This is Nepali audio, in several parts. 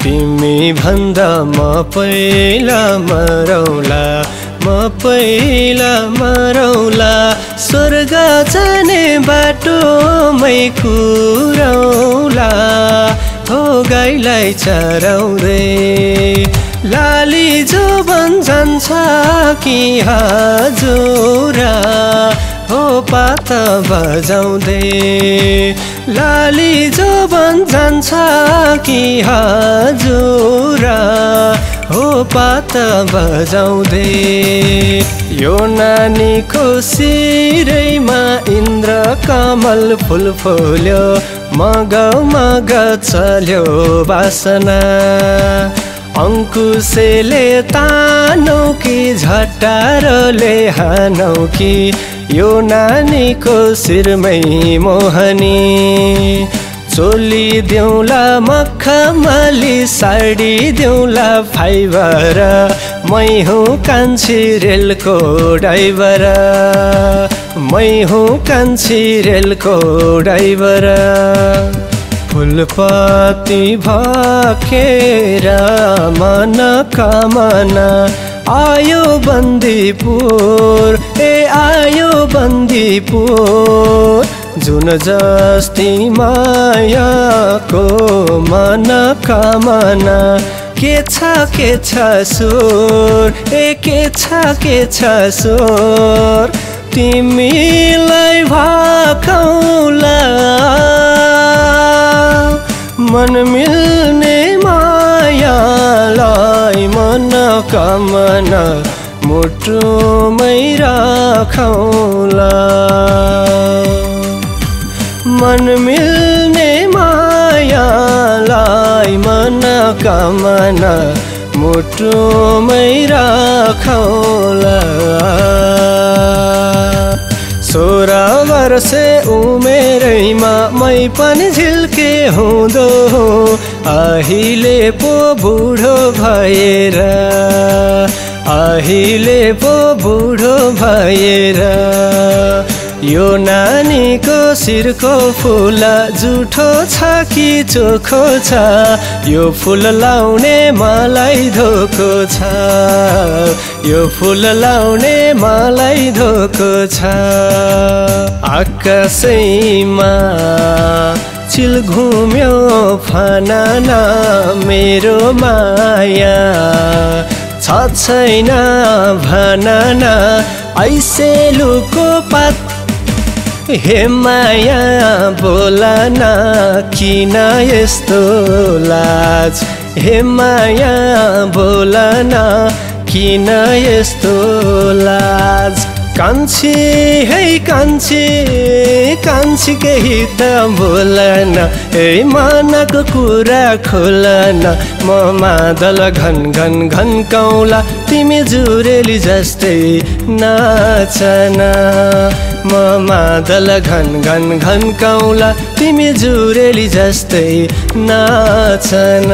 तिमी भन्दा म पहिला मरौला म पहिला मरौला स्वर्ग जाने बाटोमै कुरौला हो गाईलाई चराउँदै लाली जोबन जान्छ कि हजुरा हो पाता बजाउँदै लाली जोबन जान्छ कि हजुरा हो पाता बजाउँदै यो नानीको शिरैमा इन्द्र कमल फुल फुल्यो मग मग चल्यो वासना अंकुशले तानौ कि झट्टारोले हानौ कि यो नानीको शिरमै मोहनी चोली देउला मखमली साडी देउला फाइबर मै हुँ कान्छी रेलको ड्राइभर मै हुँ कान्छी रेलको ड्राइभर फुलपाती भाकेर मन कामना आयो बन्दीपुर आयो बन्दीपुर जुन जस्ती मायाको मन कामना के छ सुर के छ सुर तिमीलाई भाकौला मन मिल्ने मायालाई मन कामना मुटुमै राखौला मन मिल्ने मायालाई मन कामना मुटुमै राखौला 16 वर्षे उमेरैमा मै पनि झिल्के हुँदो अहिले पो बुढो भएर अहिले पो बुढो भएर यो नानीको शिरको फुल जुठो छ कि चोखो छ यो फुल लाउने मलाई धोको छ यो फुल लाउने मलाई धोको छ आकाशैमा चिल घुम्यो फनाना मेरो माया छ छैन भनना ऐसे लुको पात हे माया बोलन किन यस्तो लाज हे माया बोलन किन यस्तो लाज कान्छी है कान्छी कान्छी केही त बोलन ए मनको कुरा खोलन म मादल घन घन घन कौला तिमी जुरेली जस्तै नाचन म मादल घन घन घन कौला तिमी जुरेली जस्तै नाचन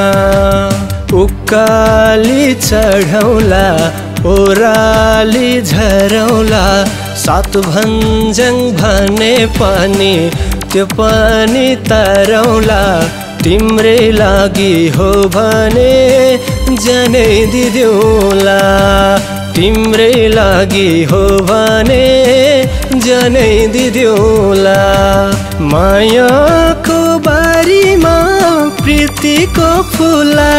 उकाली चढौला ओराली झरौला सात भन्जङ भने पनि त्यो पनि तरौला तिम्रै लागि हो भने जनै दिदेऊला तिम्रै लागि हो भने जनै दिदेऊला मायाको बारीमा प्रीतिको फुला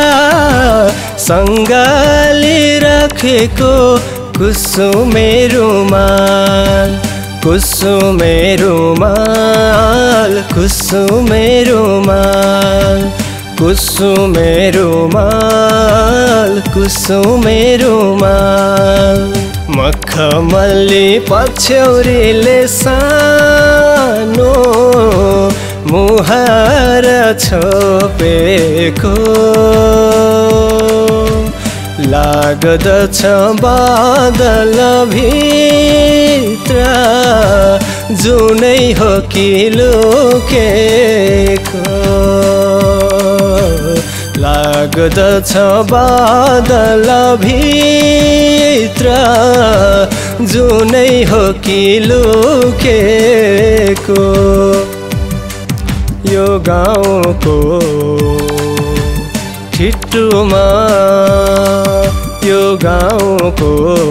सँगाले राखेको कुसुमे रुमाल कुसुमे रुमाल कुसुमे रुमाल कुसुमे रुमाल कुसुमे रुमाल मखमली पछ्यौरीले सानो मुहार छोपेको लाग्दछ बादल भित्र जुनै हो कि लुकेको लाग्दछ बादल भित्र जुनै हो कि लुकेको यो गाउँको ठिट्टुमा यो गाउँको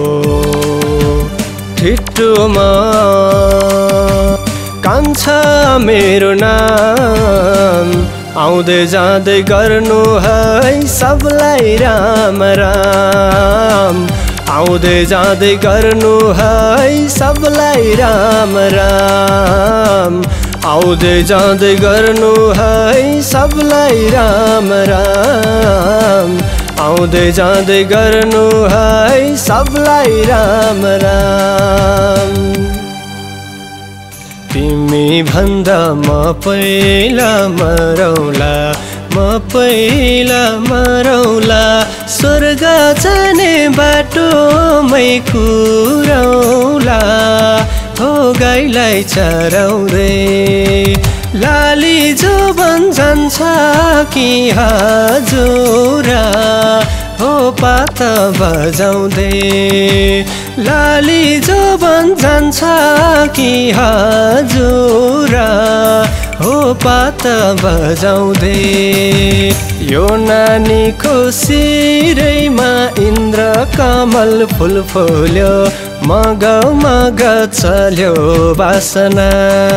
ठिट्टुमा कान्छा मेरो नाम आउँदै जाँदै गर्नु है सबलाई राम राम आउँदै जाँदै गर्नु है सबलाई राम राम आउँदै जाँदै गर्नु है सबलाई राम राम आउँदै जाँदै गर्नु है सबलाई राम राम तिमी भन्दा म पहिला मरौला म पहिला मरौला स्वर्ग जाने बाटोमै कुरौला हो गाईलाई चराउँदै लाली जोबन जान्छ कि हजुरा हो पाता बजाउँदै लाली जोबन जान्छ कि हजुरा हो पाता बजाउँदै यो नानीको शिरैमा इन्द्र कमल फुल फुल्यो मग मग चल्यो बासना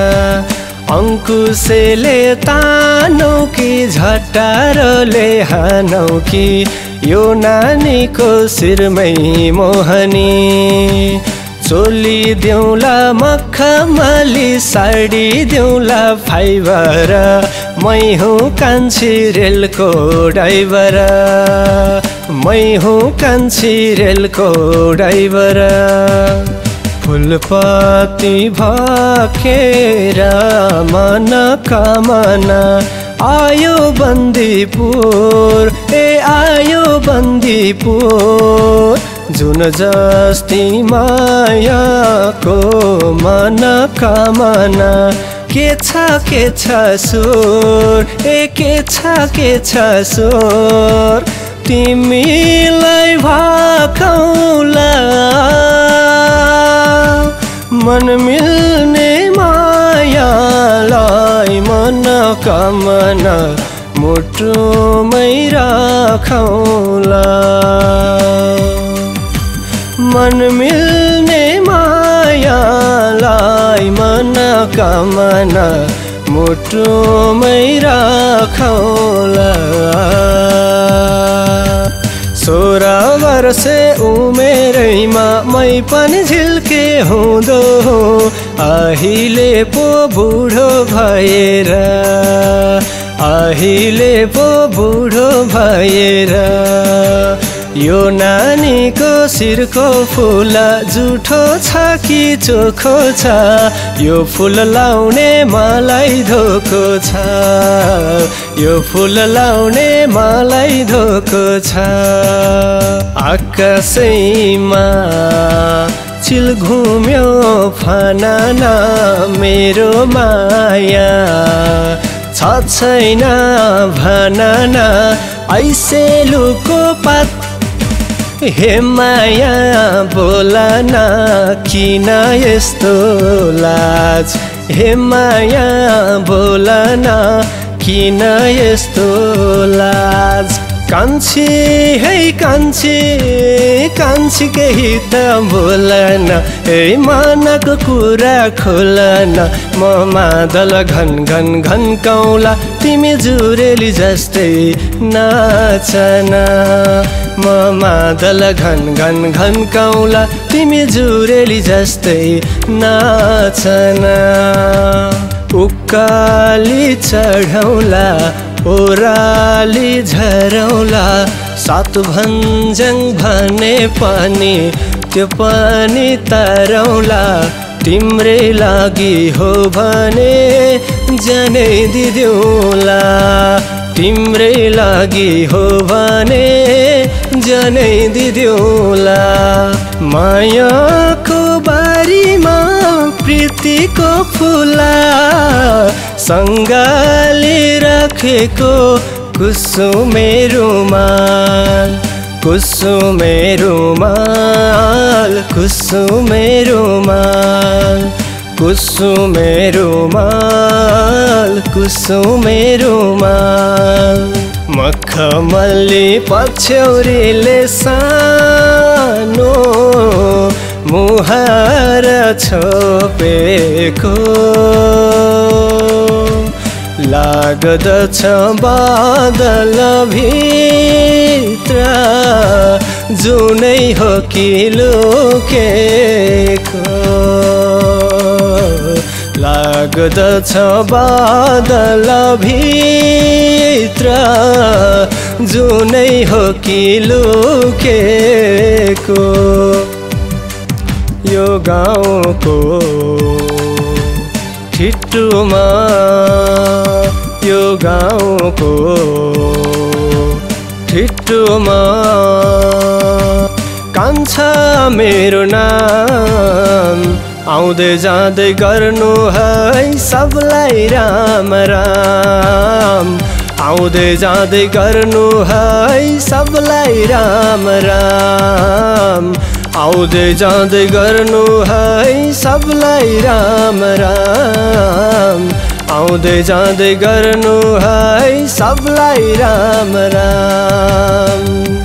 अंकुशले तानौ कि झट्टारोले हानौ कि यो नानीको शिरमै मोहनी चोली देउला मखमली साडी देउला फाइबर मै हुँ कान्छी रेलको ड्राइभर मै हुँ कान्छी रेलको ड्राइभर फुलपाती भाकेर मन कामना आयो बन्दीपुर आयो बन्दीपुर जुन जस्ती मायाको मन कामना के छ सुर के छ सुर तिमीलाई भाकौला मन मिल्ने मायालाई मन कामना मुटुमै राखौला मन मिल्ने मायालाई मन कामना मुटुमै राखौला 16 वर्षे उमेरैमा मै पनि झिल्के हुँदो अहिले पो बुढो भएर अहिले पो बुढो भएर यो नानीको शिरको फुल जुठो छ कि चोखो छ यो फुल लाउने मलाई धोको छ यो फुल लाउने मलाई धोको छ आकाशैमा चिल घुम्यो फनाना मेरो माया छ छैन भनाना ऐसे लुको पात हे माया बोलाना किन यस्तो लाज हे माया बोलाना किन यस्तो लाज कान्छी है कान्छी कान्छी केही त बोलन ए मनको कुरा खोलन म मादल घन घन घन कौला तिमी जुरेली जस्तै नाचना म मादल घन घन घन कौला तिमी जुरेली जस्तै नाचना उकाली चढौला ओराली झरौला सात भन्जङ भने पनि त्यो पनि तरौला तिम्रै लागि हो भने जनै दिदेऊला तिम्रै लागि हो भने जनै दिदेऊला मायाको बारीमा प्रीतिको फुला सँगाले राखेको कुसुमे रुमाल कुसुमे रुमाल कुसुमे रुमाल कुसुमे रुमाल कुसुमे रुमाल मखमली पछ्यौरीले सानो मुहार छोपेको लाग्दछ बादल भित्र जुनै हो कि लुकेको लाग्दछ बादल भित्र जुनै हो कि लुकेको यो गाउँको ठिटुमा यो गाउँको ठिटुमा कान्छ मेरो नाम आउँदै जाँदै गर्नु है सबलाई राम राम आउँदै जाँदै गर्नु है सबलाई राम राम आउँदै जाँदै गर्नु है सबलाई राम राम आउँदै जाँदै गर्नु है सबलाई राम राम